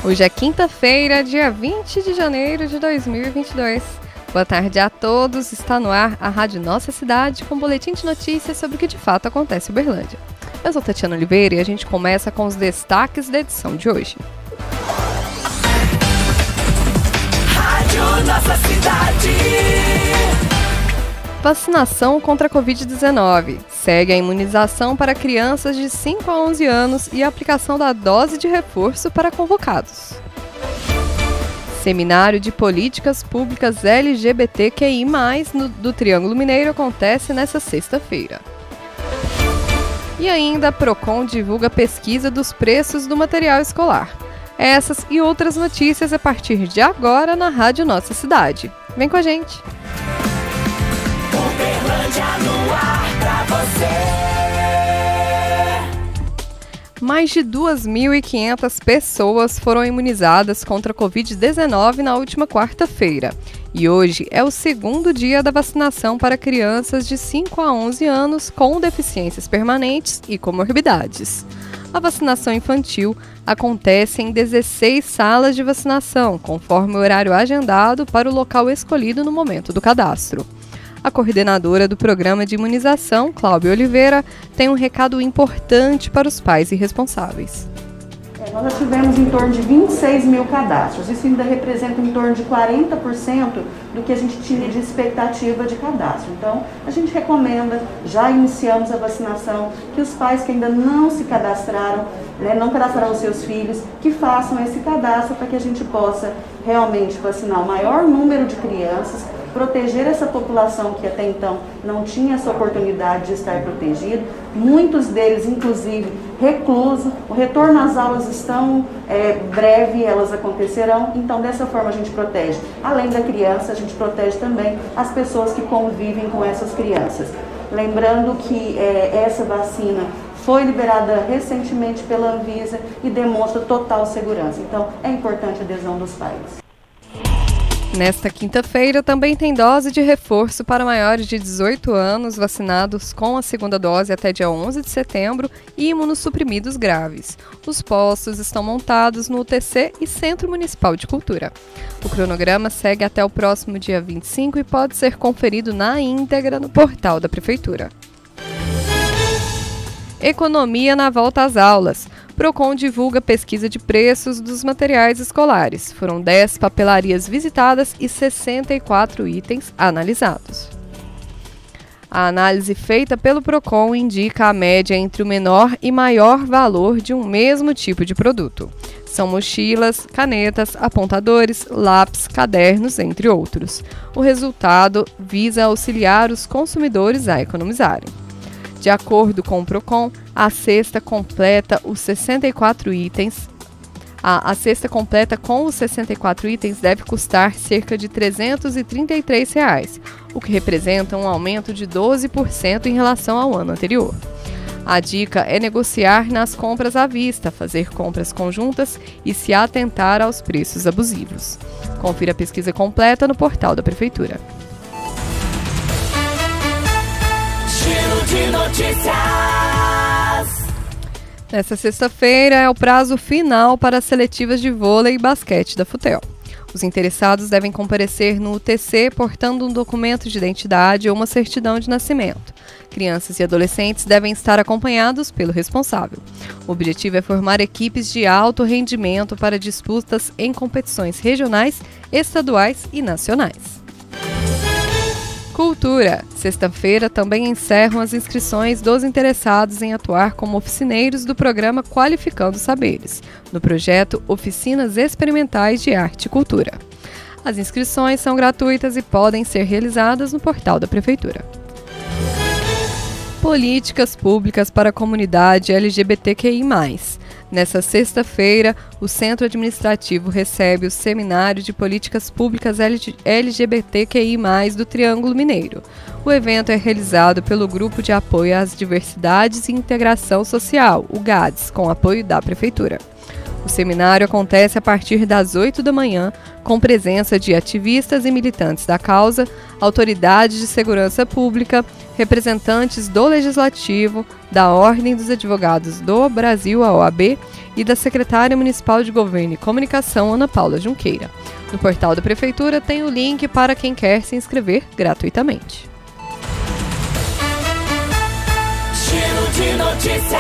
Hoje é quinta-feira, dia 20 de janeiro de 2022. Boa tarde a todos, está no ar a Rádio Nossa Cidade com um boletim de notícias sobre o que de fato acontece em Uberlândia. Eu sou Tatiana Oliveira e a gente começa com os destaques da edição de hoje. Rádio Nossa Cidade. Vacinação contra a Covid-19. Segue a imunização para crianças de 5 a 11 anos e a aplicação da dose de reforço para convocados. Seminário de Políticas Públicas LGBTQI+, do Triângulo Mineiro acontece nesta sexta-feira. E ainda a Procon divulga pesquisa dos preços do material escolar. Essas e outras notícias a partir de agora na Rádio Nossa Cidade. Vem com a gente! Uberlândia no ar pra você. Mais de 2.500 pessoas foram imunizadas contra a Covid-19 na última quarta-feira. E hoje é o segundo dia da vacinação para crianças de 5 a 11 anos com deficiências permanentes e comorbidades. A vacinação infantil acontece em 16 salas de vacinação, conforme o horário agendado para o local escolhido no momento do cadastro. A coordenadora do programa de imunização, Cláudia Oliveira, tem um recado importante para os pais e responsáveis. Nós já tivemos em torno de 26 mil cadastros. Isso ainda representa em torno de 40% do que a gente tinha de expectativa de cadastro. Então, a gente recomenda, já iniciamos a vacinação, que os pais que ainda não se cadastraram, não cadastraram os seus filhos, que façam esse cadastro para que a gente possa realmente vacinar o maior número de crianças, proteger essa população que até então não tinha essa oportunidade de estar protegido, muitos deles inclusive reclusos, o retorno às aulas estão breve, elas acontecerão, então dessa forma a gente protege, além da criança, a gente protege também as pessoas que convivem com essas crianças. Lembrando que essa vacina foi liberada recentemente pela Anvisa e demonstra total segurança, então é importante a adesão dos pais. Nesta quinta-feira também tem dose de reforço para maiores de 18 anos vacinados com a segunda dose até dia 11 de setembro e imunossuprimidos graves. Os postos estão montados no UTC e Centro Municipal de Cultura. O cronograma segue até o próximo dia 25 e pode ser conferido na íntegra no portal da Prefeitura. Economia na volta às aulas. Procon divulga pesquisa de preços dos materiais escolares. Foram 10 papelarias visitadas e 64 itens analisados. A análise feita pelo Procon indica a média entre o menor e maior valor de um mesmo tipo de produto. São mochilas, canetas, apontadores, lápis, cadernos, entre outros. O resultado visa auxiliar os consumidores a economizarem. De acordo com o Procon, a cesta completa os 64 itens. A cesta completa com os 64 itens deve custar cerca de R$ 333, o que representa um aumento de 12% em relação ao ano anterior. A dica é negociar nas compras à vista, fazer compras conjuntas e se atentar aos preços abusivos. Confira a pesquisa completa no portal da Prefeitura. De notícias. Nesta sexta-feira é o prazo final para as seletivas de vôlei e basquete da Futel. Os interessados devem comparecer no UTC portando um documento de identidade ou uma certidão de nascimento. Crianças e adolescentes devem estar acompanhados pelo responsável. O objetivo é formar equipes de alto rendimento para disputas em competições regionais, estaduais e nacionais. Cultura. Sexta-feira também encerram as inscrições dos interessados em atuar como oficineiros do programa Qualificando Saberes, no projeto Oficinas Experimentais de Arte e Cultura. As inscrições são gratuitas e podem ser realizadas no portal da Prefeitura. Políticas públicas para a comunidade LGBTQI+. Nessa sexta-feira, o Centro Administrativo recebe o Seminário de Políticas Públicas LGBTQI+, do Triângulo Mineiro. O evento é realizado pelo Grupo de Apoio às Diversidades e Integração Social, o GADS, com apoio da Prefeitura. O seminário acontece a partir das 8 da manhã, com presença de ativistas e militantes da causa, autoridades de segurança pública, representantes do Legislativo, da Ordem dos Advogados do Brasil, a OAB, e da Secretária Municipal de Governo e Comunicação, Ana Paula Junqueira. No portal da Prefeitura tem o link para quem quer se inscrever gratuitamente. Giro de notícias.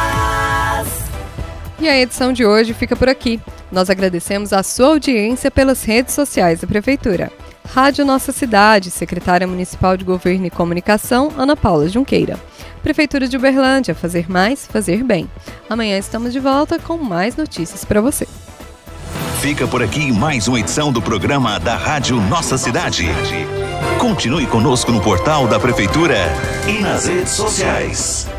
E a edição de hoje fica por aqui. Nós agradecemos a sua audiência pelas redes sociais da Prefeitura. Rádio Nossa Cidade, Secretária Municipal de Governo e Comunicação, Ana Paula Junqueira. Prefeitura de Uberlândia, fazer mais, fazer bem. Amanhã estamos de volta com mais notícias para você. Fica por aqui mais uma edição do programa da Rádio Nossa Cidade. Continue conosco no portal da Prefeitura e nas redes sociais.